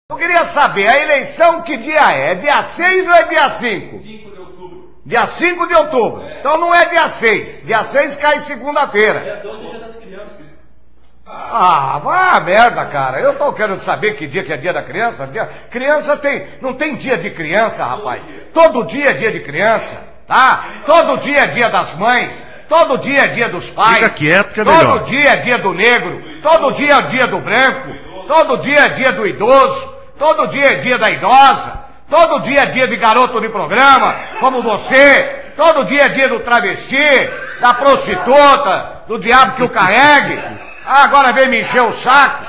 Eu queria saber, a eleição que dia é? É dia 6 ou é dia 5? 5 de outubro. Dia 5 de outubro. Então não é dia 6. Dia 6 cai segunda-feira. Dia 12 é dia das crianças. Ah, vá a merda, cara. Eu tô querendo saber que dia que é dia da criança. Criança não tem dia de criança, rapaz. Todo dia é dia de criança, tá? Todo dia é dia das mães. Todo dia é dia dos pais. Fica quieto que é melhor. Todo dia é dia do negro. Todo dia é dia do branco. Todo dia é dia do idoso. Todo dia é dia da idosa. Todo dia é dia de garoto de programa, como você. Todo dia é dia do travesti, da prostituta, do diabo que o carregue. Agora vem me encher o saco.